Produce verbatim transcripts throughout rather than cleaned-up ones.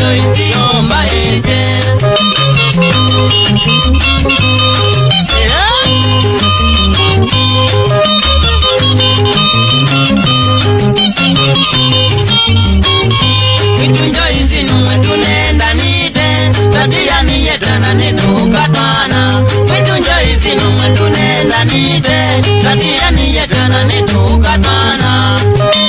Joyce omba eje. Kwitu Joyce numwe tunenda nite, tatia niyetana nitukatwana. Kwitu Joyce numwe tunenda nite, tatia niyetana nitukatwana.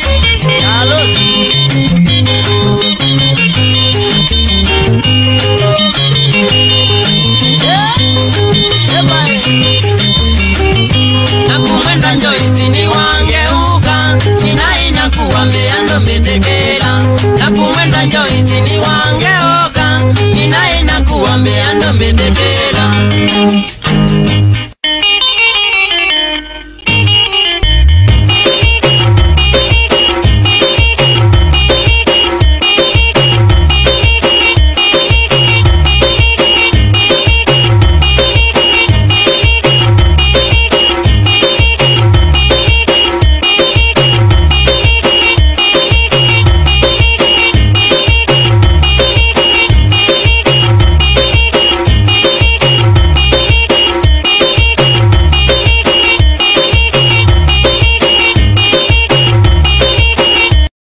Nakumwenda Joyce ni wangeuka, ninaina kuwambia ndo mbetekera. Nakumwenda Joyce ni wangeuka, ninaina kuwambia ndo mbetekera.